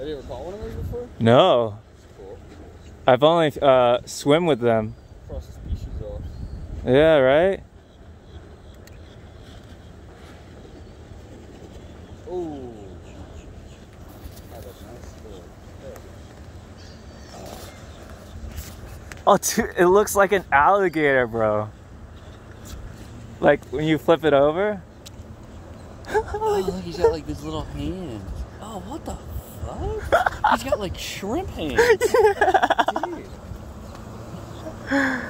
Have you ever caught one of those before? No. That's cool. I've only swim with them. Cross the species off. Yeah, right? Oh. That's nice. Oh, dude, it looks like an alligator, bro. Like when you flip it over. Oh, look, he's got like these little hands. Oh, what the fuck? He's got like shrimp hands. Yeah. Dude.